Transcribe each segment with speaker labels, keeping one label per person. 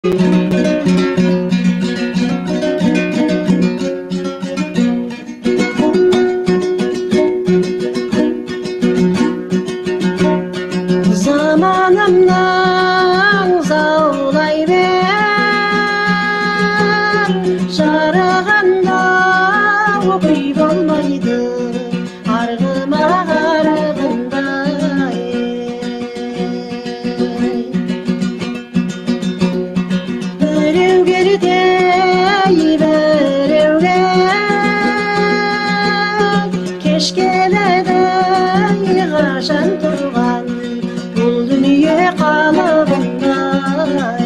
Speaker 1: Zamanımdan zaulay ver, жарағанда оқи болмайды арғыма қарағандай. Біреу кердей біреуге кеш келеді қашан тұрған бұл дүние қалыбындай.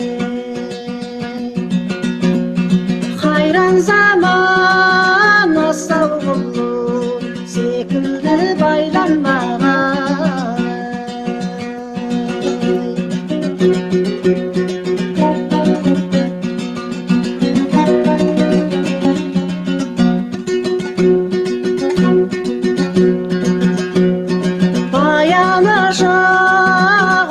Speaker 1: Қайран заман асау құлы секілді байланбаған. Баяныша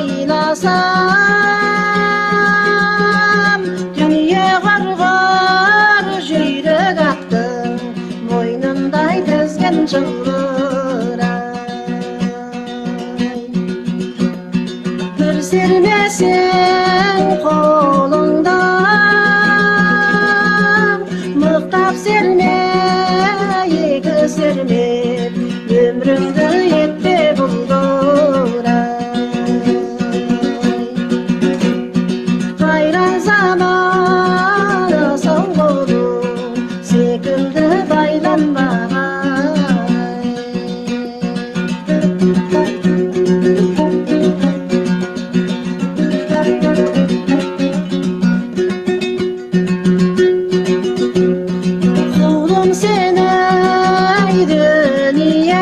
Speaker 1: ойласам, дүние қарғар жүйрік аттың мойнындай тізген жылдырай. Бір сермесең қолыңда, мықтап серме, екі сермеп, өміріңді етпе бұлдырай. Қайран заман асау құлы секілді байланбаған. Құлым сені дүние,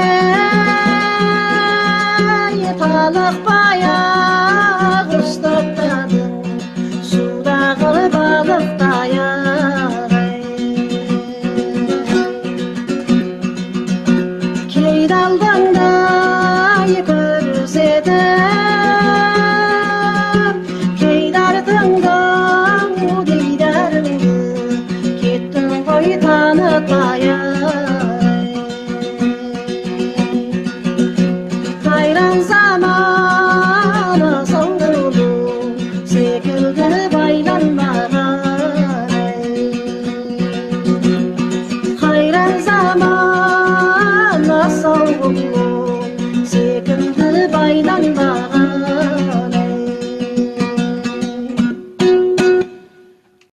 Speaker 1: талықпай-ақ ұстатадың судағы балықтай-ақ. Кейде алдыңдай көрсетіп, кейде артыңда дидарыңды кеттің ғой танытпай-ақ. Қайран заман асау құлы секілді байланбаған.